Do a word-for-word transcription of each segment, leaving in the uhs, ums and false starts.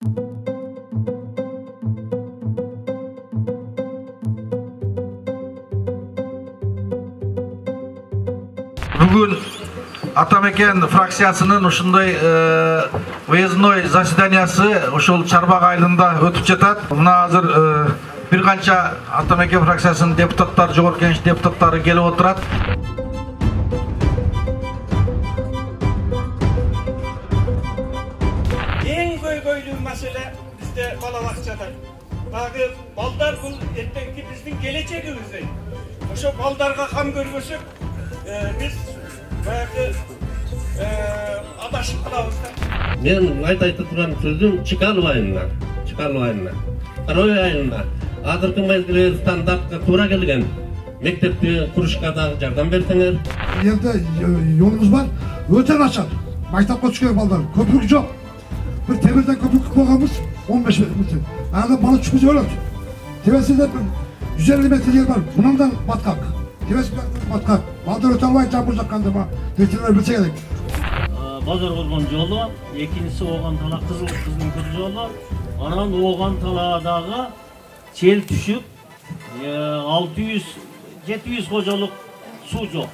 Bugün Atameken fraksiyasının uşunday выездной заседаниясы ошол Чарбак айылында өтүп жатат. Мына азыр бир канча Атамекен фракциясынын депутаттары, жогорку кеңеш депутаттары келип отурат. Эң көйгөйлүү маселе бизде бала бакчада. Багы балдар бул эртеңки биздин келечегибиз. Ошо балдарга кам көрбөсөк, biz bagı adashib qilamiz. Men aytayotib turgan so'zim Chikalov aylanma, Chikalov aylanma. Qaroy aylanma. Hozirgi mezgilda standartga to'g'ri kelgan maktabni qurishga da yordam bersangiz. Yerda yo'limiz bor, o'ta nachar. Maktabga tushgan ballar ko'prik yo'q. Bir temirdan ko'prik qo'yganmiz o'n besh metr. Ana bola chiqib o'ladi. Tevasida yüz elli metre yer var. Bundan batkak. Tevasida batkak. Balдар o'ta olmay jabur jaqqanda ma. Tekrar bilse gerek. Bazar olgan yolu, ikincisi Oğan Tala Kızıl Kızıl'ın kız yolu. Anan Oğan Tala'dağı çel düşüp altı yüz yedi yüz hocalık su yok.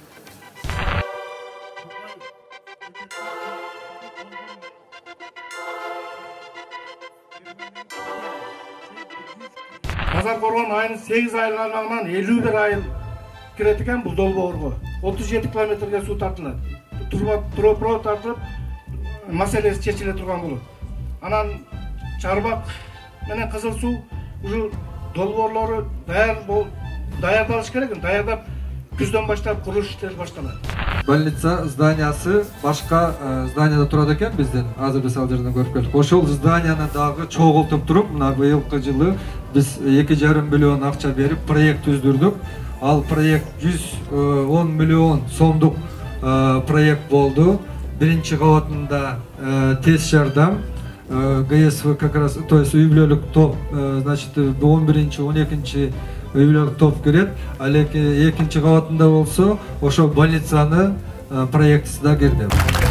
Bazar Korgan ayının sekiz aylarından elli bir ayın kiretiken bu Dolboğurgu. otuz yedi kilometrege su tartılır. Turopro tartılıp meselesi çeçile turgan bulur. Anan Çarbak menen Kızıl Su uşul Dolboğurları dayar dayardalış керек, dayardап күздөн баштап курулуш иштери башталат. Больница зданиясы башка зданияда турат экен бизден. Азыр биз ал жерден көрүп келдик. Ошол зданияны дагы чогултуп туруп, мына быйылкы жылы биз эки жарым миллион акча берип проект түздүрдүк. Ал проект жүз он миллион сомдук проект болду. Биринчи кабатында тез жардам, ГСВ как раз, то есть үй-бүлөлүк топ, значит, он биринчи он экинчи үй-бүлөлүк топ кирет. Ал экинчи кабатында болсо, ошо больницаны проектиси да кирди.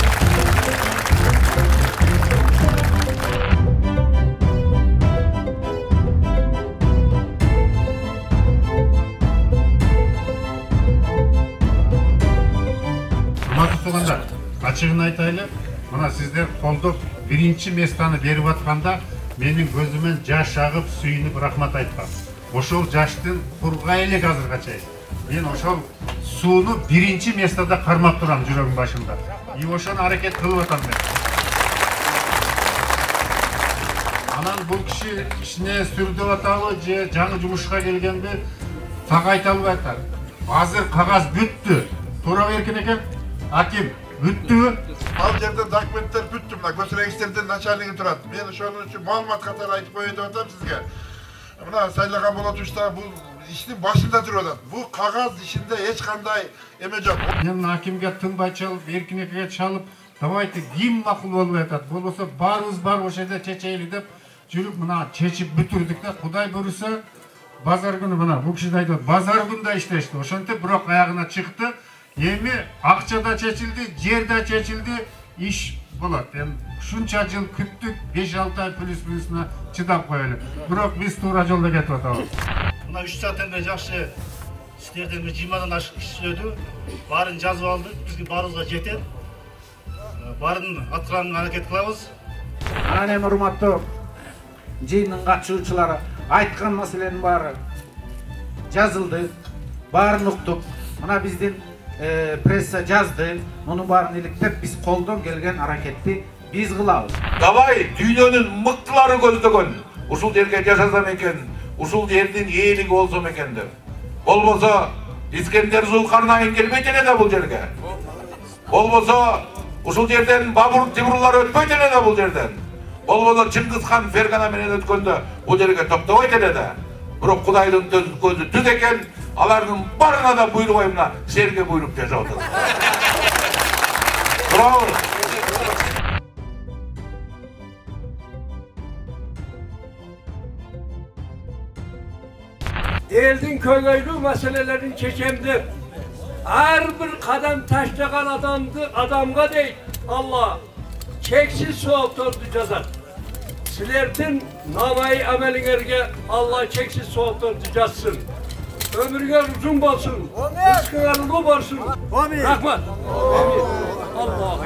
Açığını aytайлы, мына сиздер колдоп биринчи местаны берип атканда менин көзүмөн жаш агып, сүйүнүп рахмат айткам. Ошол жаштын кургай элек азырга чейин. Мен ошол сууну биринчи местада кармап турам жүрөгүм башында. И ошону аракет кылып атам мен. Анан бул киши ишине сүрдөп атабы же жаңы жумушка келгенби так айта албай атат. Азыр кагаз бүттү. Туура беркен экен. Аким бүттү. Ал жерде документтер бүттү. Мына көчөрөгүчтердин начальниги турат. Мен ошонун үчүн маалымат катары айтып коеюн деп атам сизге. Мына сайлаган болот ушта бул иштин башында туруп атат. Бул кагаз ишинде эч кандай эме жок. Мен акимге тынбай чалып, эркинекке чалып, давайте ким макул болуп атат. Болбосо баарыбыз бар ошол жерде чечейли деп жүрүп мына чечип бүтүрдүк да. Кудай буйруса базар күнү мына бул киши айтат. Базар күндө иштешти. Ошентип бирок аягына чыкты. Эми акчада чечилди, жерде чечилди, иш болот. Эми ушунча жыл күттүк, беш алты ай плюс-плюсуна чыдап коелу. Бирок биз туура жолдо кетип атабыз. Мына үч сааттан бери жакшы силерден бир жыйырмадан ашык иштөөдү. Баарын жазып алдык, бизге баарыбызга жетет. Баарын аткарганга аракет кылабыз. Анан эми урматтуу жыйындын катышуучулары айткан маселенин баары жазылды, баарын уктук. Мына биздин пресса жазды, мунун баарын иликтеп биз колдон келген аракетти биз кылабыз. Давай дүйнөнүн мыктылары көздөгөн ушул жерге жашасам экен, ушул жердин ээлиги болсом экен деп. Болбосо Искендер Зулкарнайын келбейт эле да бул жерге. Болбосо ушул жерден Бабур Тимурлар өтпөйт эле да бул жерден. Болбосо Чыңгыз хан Фергана менен өткөндө бул жерге токтобойт эле да. Бирок Кудайдын көзү түз экен. Алардын барына да буйрук мына жерге буйруп жашап атат. Браво! Elдің көңілі мәселелерін шешемді. Әрбір қадам таштаған адамды адамға дейді. Allah çeksiz soğukturdu жазат. Sizlerden namayı amellerge Allah çeksiz soğuklarını catsın. Ömürler uzun olsun. Rızkınlar ulu olsun. Rahmat. Amin. Allah'a